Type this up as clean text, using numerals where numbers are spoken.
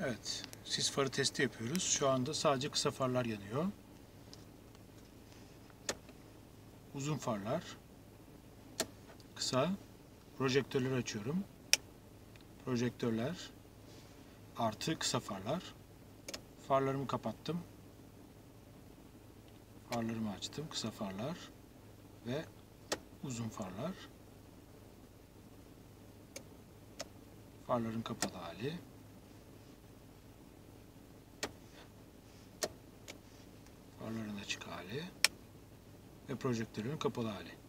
Evet, sis farı testi yapıyoruz. Şu anda sadece kısa farlar yanıyor. Uzun farlar. Kısa. Projektörleri açıyorum. Projektörler. Artı kısa farlar. Farlarımı kapattım. Farlarımı açtım. Kısa farlar. Ve uzun farlar. Farların kapalı hali. Farların açık hali. Ve projektörlerin kapalı hali.